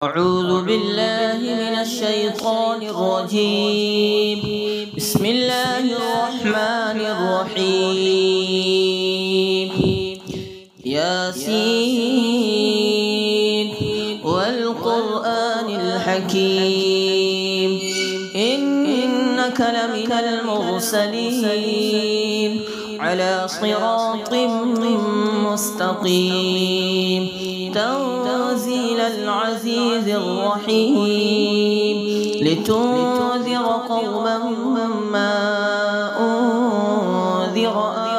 أعوذ بالله من الشيطان الرجيم. بسم الله الرحمن الرحيم. ياسين والقرآن الحكيم إنك لمن المرسلين على صراط مستقيم تنزيل العزيز الرحيم لتنذر قوما ما أنذر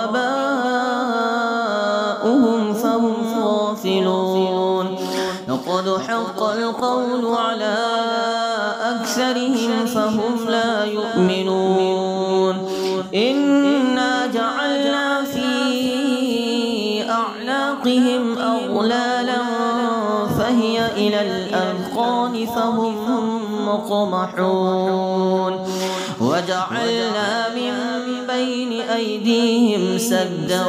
آباؤهم فهم غافلون. لقد حق القول على أكثرهم فهم لا يؤمنون. إنا جعلنا في أعناقهم أغلالا فهي إلى الأذقان فهم مقمحون. وجعلنا من بين أيديهم سدا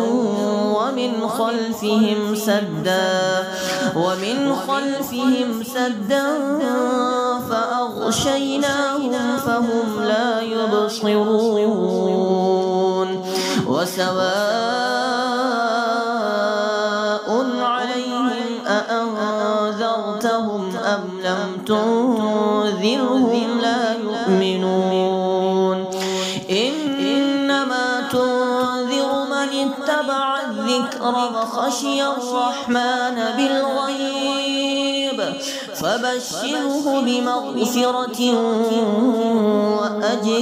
ومن خلفهم سدا فأغشيناهم فهم لا يبصرون. وسواء عليهم أأنذرتهم أم لم تنذرهم لا يؤمنون. إنما تنذر من اتبع الذكر وخشي الرحمن بالغيب فبشره بمغفرة وأجر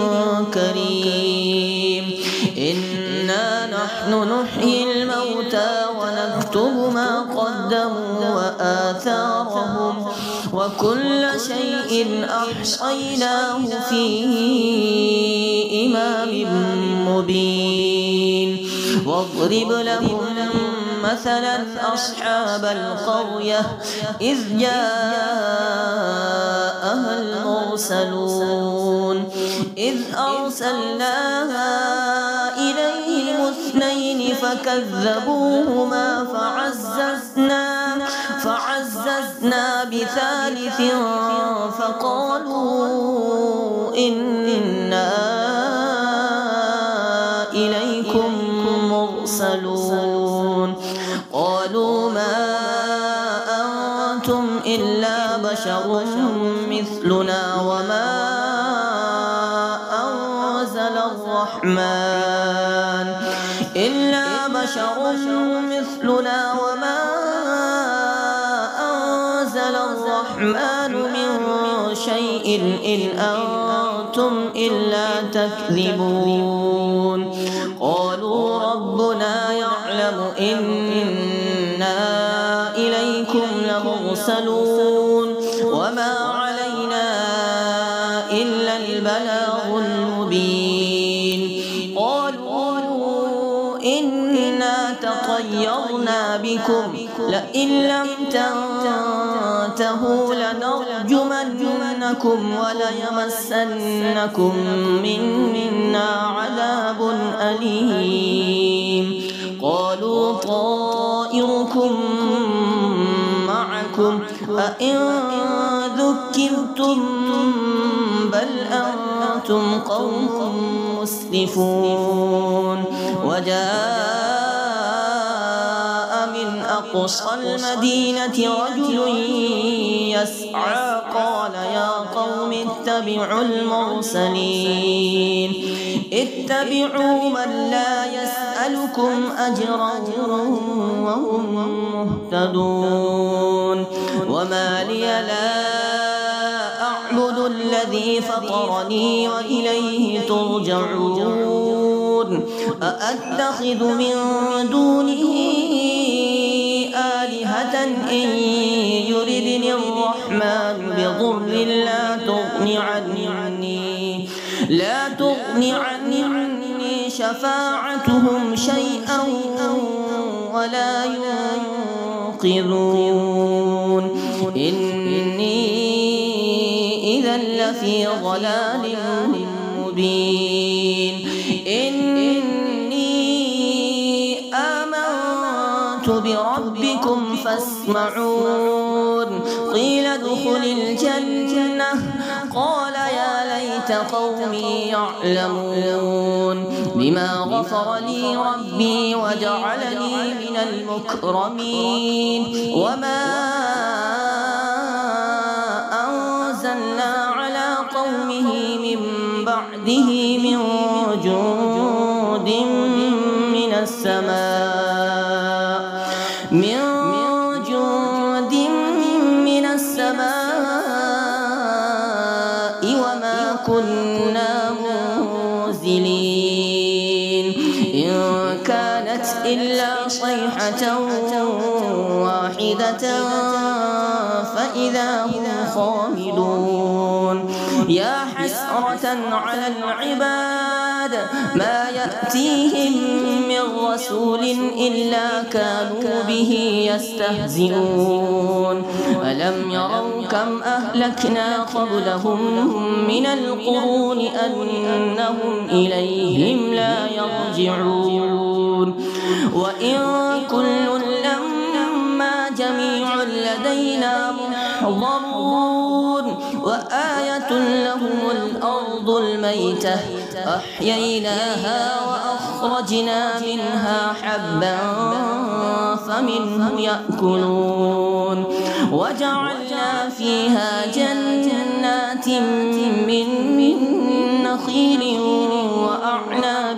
كريم. إنا نحن نحيي الموتى ونكتب ما قدموا وآثارهم وكل شيء أحصيناه في إمام مبين. واضرب لهم مثلا أصحاب القرية إذ جاءها المرسلون إذ أرسلناها إليهم اثنين فكذبوهما فعززنا بثالث فقالوا إنا إليكم مرسلون. قالوا ما أنتم إلا بشر مثلنا وما أنزل الرحمن من شيء إن أنتم إلا تكذبون. قالوا ربنا يعلم إنا إليكم لمرسلون وما علينا إلا البلاغ المبين. قالوا إنا تطيرنا بكم لئن لم تنتهوا لنرجمنكم وليمسنكم منا عذاب أليم. قالوا طائركم معكم أئن ذكرتم بل أنتم قوم مسرفون. وجاء من أقصى المدينة رجل يسعى قال يا قوم اتبعوا المرسلين اتبعوا من لا يسألكم أجرا وهم مهتدون. وما لي لا أعبد الذي فطرني وإليه ترجعون. أأتخذ من دونه آلهة إن يردني الرحمن بضر لا تغني عني شفاعتهم شيئا ولا ينقذون. إني إذا لفي ضلال مبين. إني آمنت بربكم فاسمعون. ادخل الجنة قال يا ليت قومي يعلمون بما غفر لي ربي وجعلني من المكرمين وما أنزلنا على قومه من بعده من جند من السماء وما كنا منزلين إن كانت إلا صيحة واحدة فإذا هم خامدون يا حسرة على العباد ما يأتيهم من رسول إلا كانوا به يستهزئون ألم يروا كم أهلكنا قبلهم من القرون أنهم إليهم لا يرجعون وإن كل لما جميع لدينا محضرون وآية لهم الأرض الميتة أحييناها وأخرجنا منها حبا فمنه يأكلون وجعلنا فيها جنات من نخيل وأعناب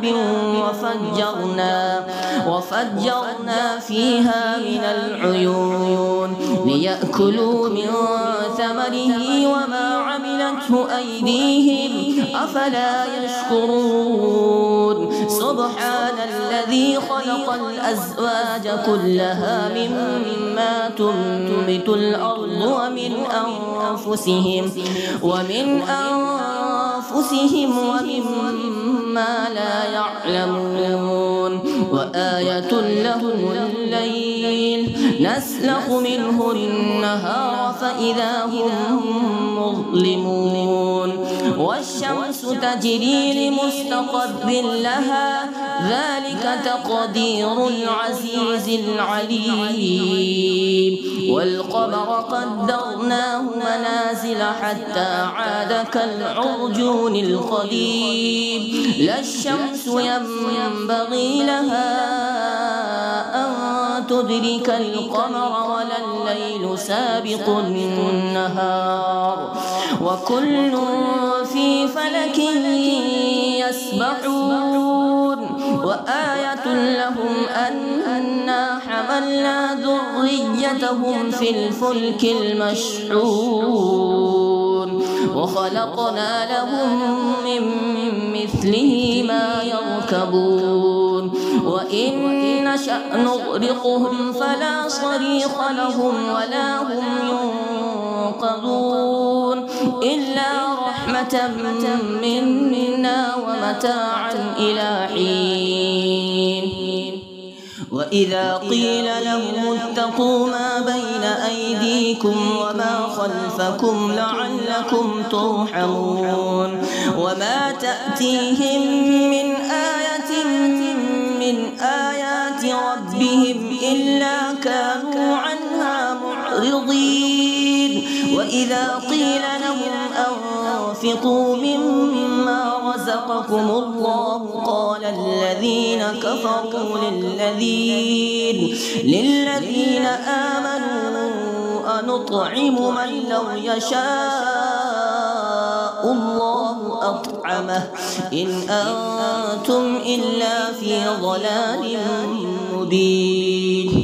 وفجرنا فيها من العيون ليأكلوا من ثمره وما عملته أيديهم أفلا يشكرون سبحان الذي خلق الأزواج كلها مما تنبت الأرض ومن أنفسهم ومما لا يعلمون وآية لهم الليل نسلخ منه النهار فإذا هم مظلمون والشمس تجري لمستقر لها ذلك تقدير العزيز العليم والقمر قدرناه منازل حتى عاد كالعرجون القديم لا الشمس ينبغي لها أن تدرك القمر ولا الليل سابق النهار وكل في فلك يسبحون وآية لهم أنا حملنا ذريتهم في الفلك المشحون وخلقنا لهم من مثله ما يركبون وإن نشأ نغرقهم فلا صريخ لهم ولا هم ينقذون إلا رحمة منا ومتاعا إلى حين وإذا قيل لهم اتقوا ما بين أيديكم وما خلفكم لعلكم ترحمون وما تأتيهم من آية من آيات ربهم إلا كانوا عنها معرضين وإذا قيل لهم أنفقوا مما رزقكم الله قال الذين كفروا للذين آمنوا أنطعم من لو يشاء الله أطعمه إن أنتم إلا في ضلال مبين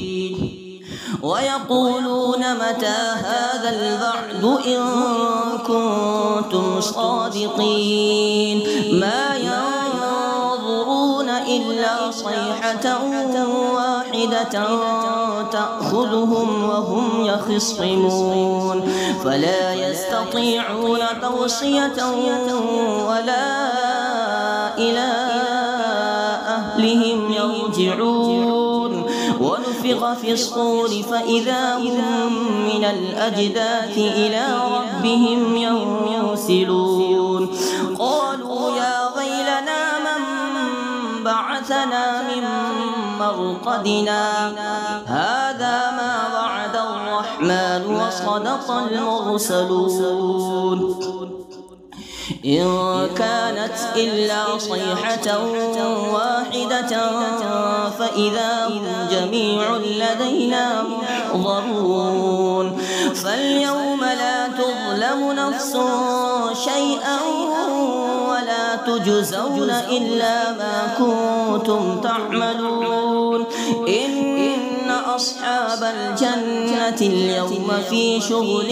ويقولون متى هذا الوعد إن كنتم صادقين ما ينظرون إلا صيحة واحدة تأخذهم وهم يخصمون فلا يستطيعون توصية ولا إلى أهلهم يرجعون ونفخ في الصور فإذا هم من الأجداث إلى ربهم ينسلون قالوا يا ويلنا من بعثنا من مرقدنا هذا ما وعد الرحمن الرحمن وصدق المرسلون إن كانت إلا صيحة واحدة فإذا هم جميع لدينا محضرون فاليوم لا تظلم نفس شيئا ولا تجزون إلا ما كنتم تعملون إن أصحاب الجنة اليوم في شغل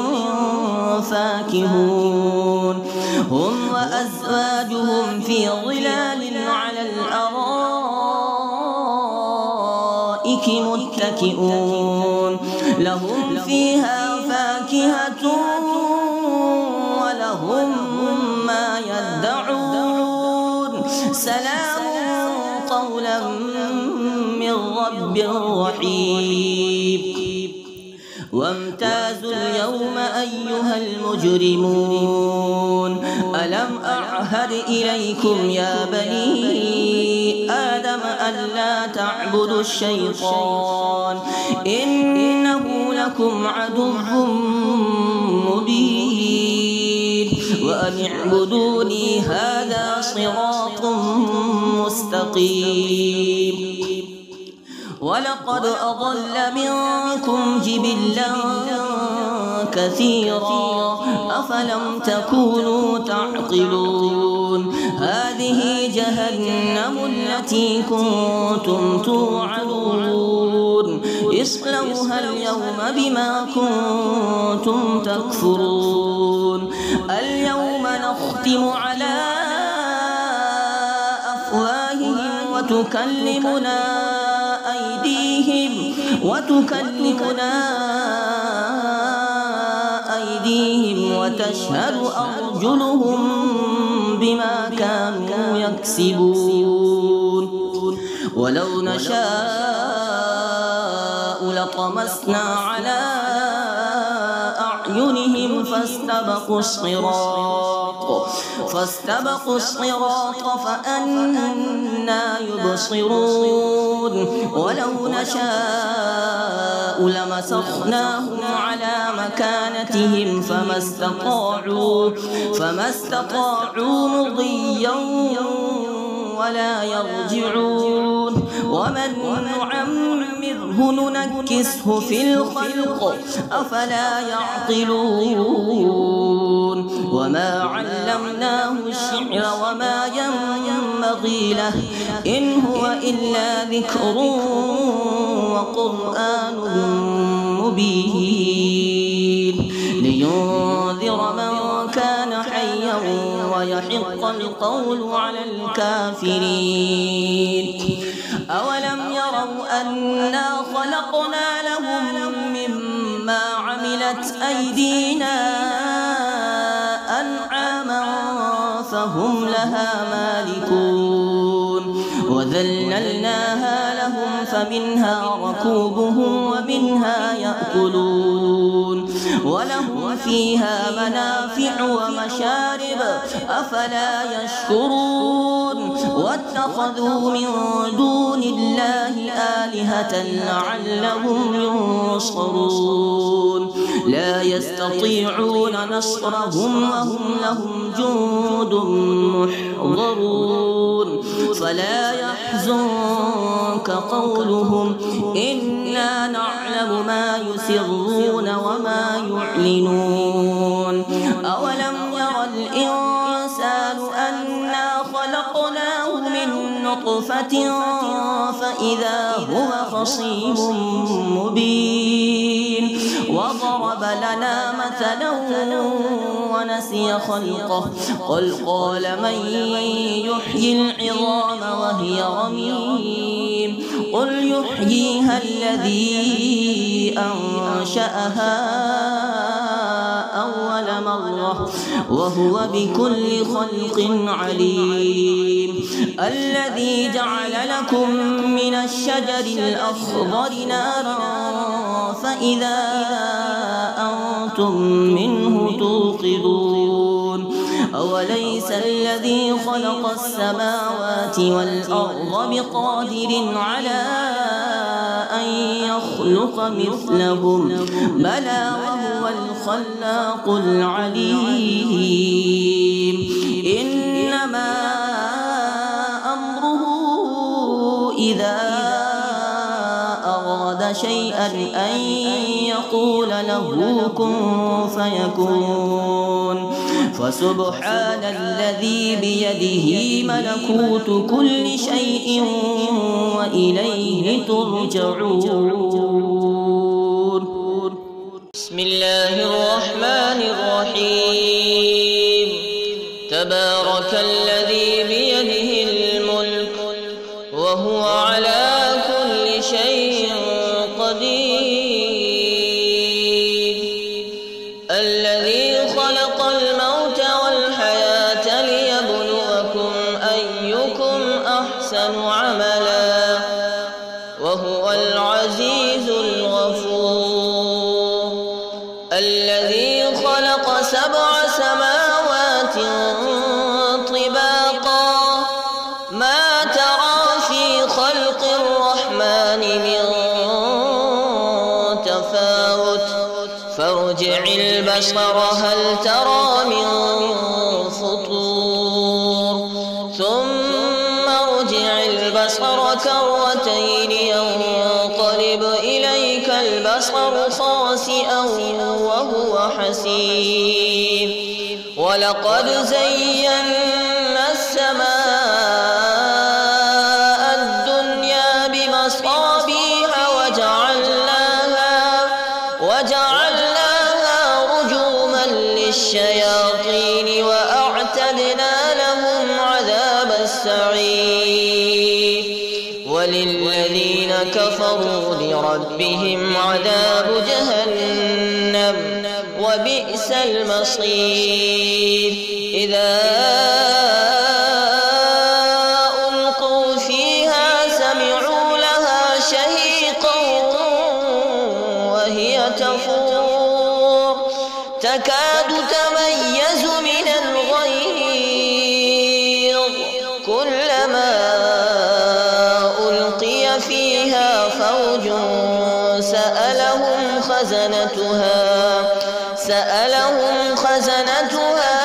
فاكهون هم وأزواجهم في ظلال على الأرائك متكئون لهم فيها فاكهة ولهم ما يدعون سلام قولا من رب رحيم وامتازوا اليوم أيها المجرمون ألم أعهد إليكم يا بني آدم ألا تعبدوا الشيطان إنه لكم عدو مبين وأن اعبدوني هذا صراط مستقيم ولقد أضل منكم جبلا كثيرا أفلم تكونوا تعقلون هذه جهنم التي كنتم توعدون اصلوها اليوم بما كنتم تكفرون اليوم نختم على أفواههم وتكلمنا أيديهم وتشهد أرجلهم بما كانوا يكسبون ولو نشاء لطمسنا على أعينهم فاستبقوا الصراط فأنى يبصرون ولو نشاء لمسخناهم على مكانتهم فما استطاعوا مضيا ولا يرجعون ومن نعمره ننكسه في الخلق أفلا يعقلون وما علمناه الشعر وما ينبغي له إن هو إلا ذكر وقرآن مبين لينذر من كان حيا ويحق القول على الكافرين أولم يروا أنا خلقنا لهم مما عملت أيدينا أنعاما فهم لها مالكون وذللناها لهم فمنها ركوبهم ومنها يأكلون ولهم فيها منافع ومشارب أفلا يشكرون واتخذوا من دون الله آلهة لعلهم ينصرون لا يستطيعون نصرهم وهم لهم جند محضرون فلا يحزنك قولهم إنا نعلم ما يسرون وما يعلنون أولم ير الإنسان أنا خلقناه من نطفة فإذا هو خصيم مبين وضرب لنا مثلا ونسي خلقه قل قال من يحيي العظام وهي رميم قل يحييها الذي أنشأها أول مرة وهو بكل خلق عليم الذي جعل لكم من الشجر الأخضر نارا فإذا أنتم منه توقدون أوليس الذي خلق السماوات والأرض بقادر على أن يخلق مثلهم بلى وهو الخلاق العليم إنما أمره إذا أراد شيئا أن يقول له كن فيكون فسبحان الذي بيده ملكوت كل شيء وإليه ترجعون. بسم الله الرحمن الرحيم. تبارك الذي بيده الملك وهو على كل شيء قدير. الذي خلق الموت والحياة ليبلوكم أيكم أحسن عملا وهو العزيز الغفور. الذي خلق 7 سماوات طباقا ما ترى في خلق الرحمن من تفاوت فارجع البصر هل ترى من فطور ثم ارجع البصر كرتين ينقلب إليك البصر خاسئا وهو حسير. ولقد زينا السماء الدنيا بمصابيح وجعلناها رجوما للشياطين وأعتدنا لهم عذاب السعير. وللذين كفروا لربهم عذاب جهنم وبئس المصير. إذا ألقوا فيها سمعوا لها شهيقا وهي تفور تكاد تميز من الغيظ كلما ألقي فيها فوج سألهم خزنتها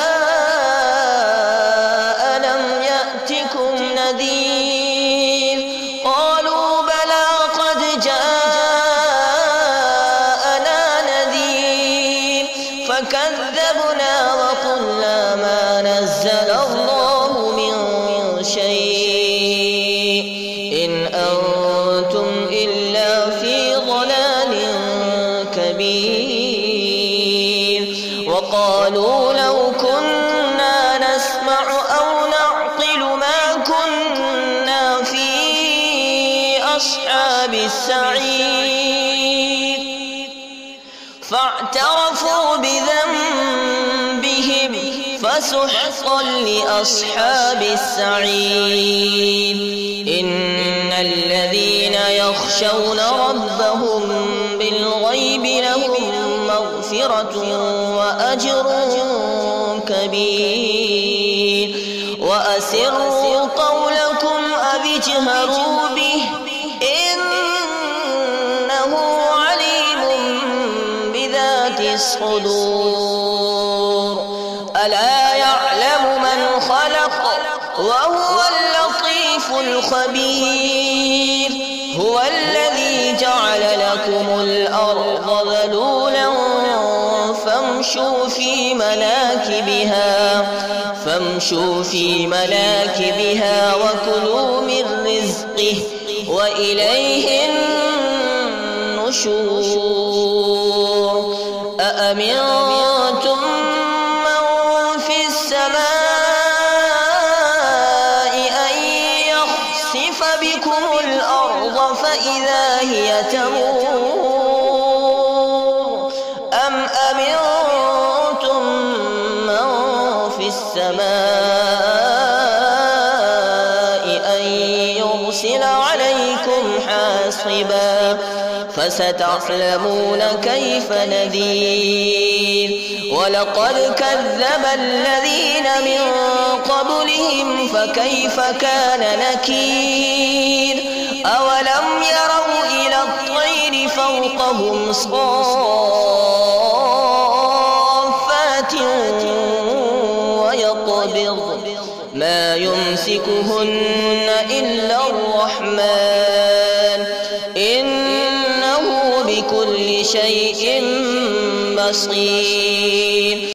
ألم يأتكم نذير قالوا بلى قد جاءنا نذير فكذبنا وقلنا ما نزل الله من شيء إن أنتم إلا في ضلال كبير. وقالوا لو كنا نسمع أو نعقل ما كنا في أصحاب السعير فاعترفوا بذنبهم فسحقا لأصحاب السعير. إن الذين يخشون ربهم بالغيب لهم مغفرة وأجر كبير. وأسروا قولكم أو اجهروا به إنه عليم بذات الصدور. ألا يعلم من خلق وهو اللطيف الخبير. هو الذي جعل لكم الأرض ذلولا فامشوا في مناكبها وكلوا من رزقه وإليه النشور. أأمنتم من في السماء أن يخسف بكم الأرض فإذا هي تمور أم أمنتم من في السماء أن يرسل عليكم حاصبا فستعلمون كيف نذير. ولقد كذب الذين من قبلهم فكيف كان نكير. أولم يروا إلى فوقهم صافات ويقبض ما يمسكهن إلا الرحمن إنه بكل شيء بصير.